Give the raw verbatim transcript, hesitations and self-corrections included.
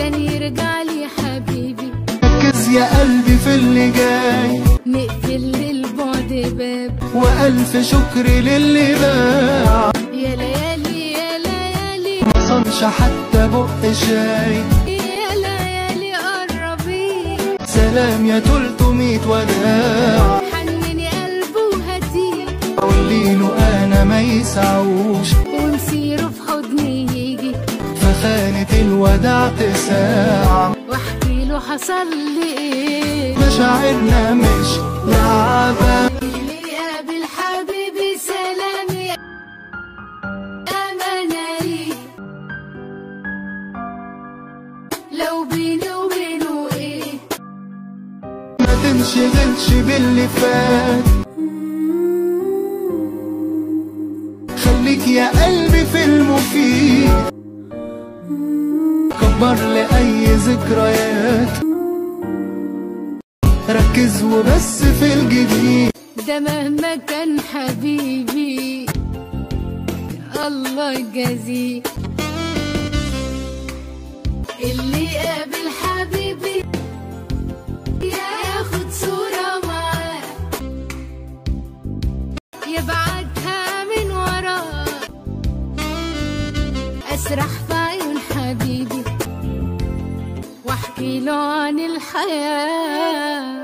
تاني يرجع لي حبيبي. ركز يا قلبي في اللي جاي، نقفل للبعد باب، وألف شكر للي باع. يا ليالي يا ليالي مصنش حتى بق شاي، يا ليالي قربي. سلام يا تلتمية وداع. حنني قلبه وهديه، قوليله انا ما يسعوش، ونسيره في حضني يجي، فخانة الوداع تساع. واحكي له حصل لي ايه. مشاعرنا مش لعبة، اللي قابل حبيبي سلامي اماني، لو بيني وبينه ايه. ما تنشغلش باللي فات، خليك يا قلبي في المفيد. كبر لأي ذكريات، ركز وبس في الجديد. ده مهما كان حبيبي الله يجازيه. اللي قابل حبيبي ياخد صورة معاه، يبعتها من وراه، اسرح في عيون حبيبي واحكي له عن الحياة.